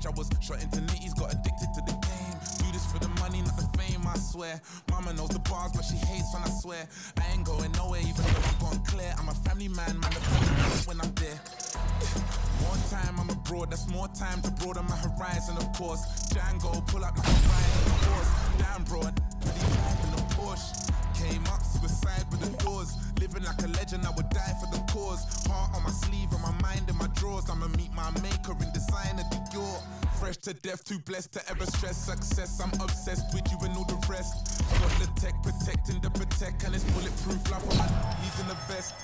age, I was shot into nitties, got addicted to the game. Do this for the money, not the fame, I swear. Mama knows the bars, but she hates when I swear. I ain't going nowhere, even though I'm gone clear. I'm a family man, the family knows when I'm there. More time, I'm abroad, that's more time to broaden my horizon, of course. Django, pull up like a ride on a horse. Damn, bro, really life in the Porsche. Came up, suicide with the doors. Living like a legend, I would die for the cause. Heart on my sleeve, and my mind in my drawers. I'ma meet my maker in designer Dior. Fresh to death, too blessed to ever stress success. I'm obsessed with you and all the rest. Got the tech, protecting the protect, and it's bulletproof life on my knees in the vest.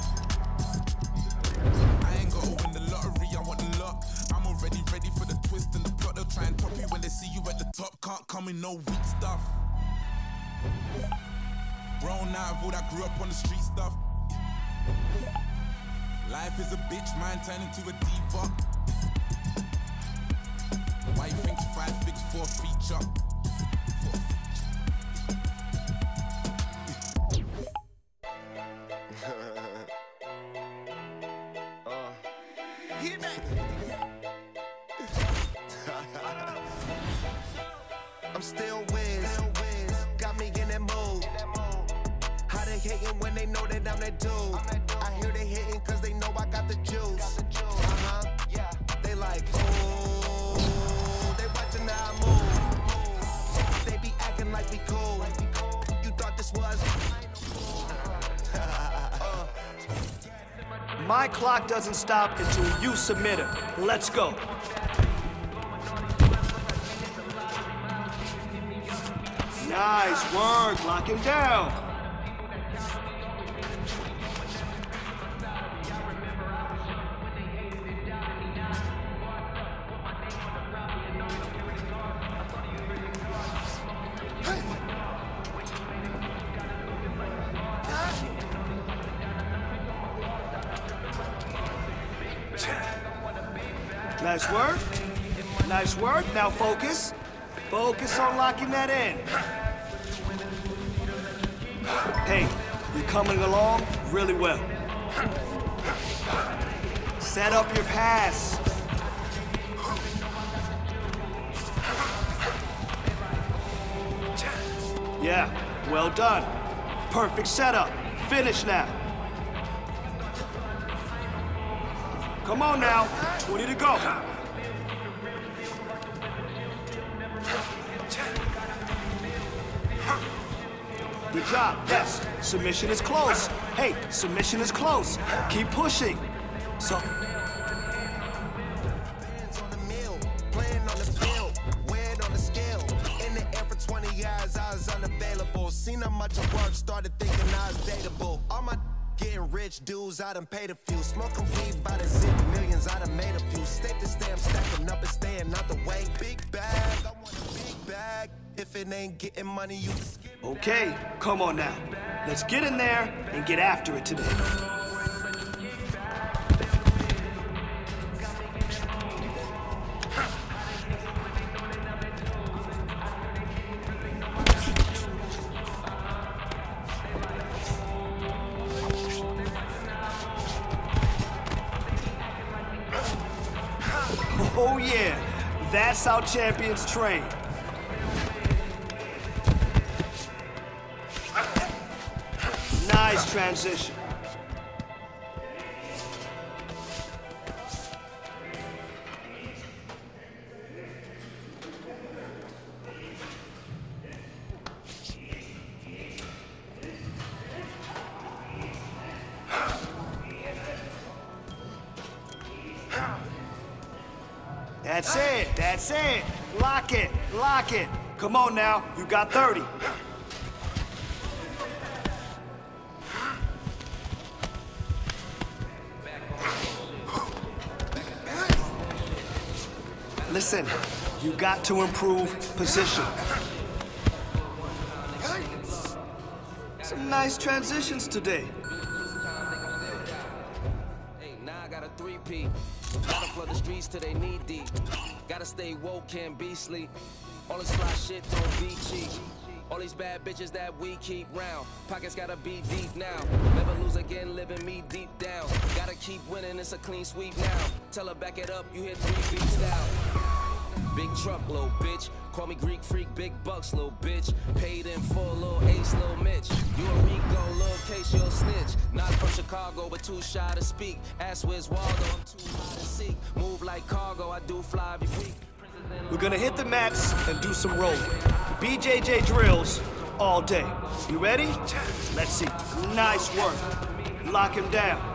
I ain't gotta win the lottery, I want the lot. I'm already ready for the twist and the plot. They'll try and top you when they see you at the top. Can't come in no weak stuff. Grown out of all that grew up on the street stuff. Life is a bitch, mine turned into a diva. Why you think 5 fix for a feature? I'm still whiz, got me in that mood. How they hating when they know that I'm that dude? I hear they hating cause they know I got the juice. They like, oh, they watching how I move. They be acting like we cool. You thought this was My clock doesn't stop until you submit it. Let's go. Nice work, lock him down. Nice work. Nice work. Now focus. Focus on locking that in. Hey, you're coming along really well. Set up your pass. Yeah, well done. Perfect setup. Finish now. Come on now, 20 to go. Good job, yes. Submission is close. Hey, submission is close. Keep pushing. So. Hands on the mill, playing on the field, weighed on the scale. In the air for 20 years, I was unavailable. Seen how much I work, started thinking I was dateable. All my getting rich dudes, I done paid a few. Smoking weed by the zip, millions, I done made a few. Stake the stamp, stacking up and staying out the way. Big bag, I want a big bag. If it ain't getting money, you can skip. Okay, come on now. Let's get in there and get after it today. Oh yeah, that's how champions train. Nice transition. That's it, that's it. Lock it, lock it. Come on now, you got 30. Listen, you got to improve position. Some nice transitions today. Hey, now I got a 3P. Gotta flood the streets till they knee deep. Gotta stay woke, can't be sleep. All this fly shit don't be cheap. All these bad bitches that we keep round. Pockets gotta be deep now. Never lose again, living me deep down. Gotta keep winning, it's a clean sweep now. Tell her back it up, you hit 3 beats down. Big truck, little bitch. Call me Greek freak, big bucks, little bitch. Paid in full, little ace, little Mitch. You a Rico, little case, you'll snitch. Not from Chicago, but too shy to speak. Ask where's Waldo, I'm too high to seek. Move like cargo, I do fly every week. We're gonna hit the mats and do some rolling. BJJ drills all day. You ready? Let's see. Nice work. Lock him down.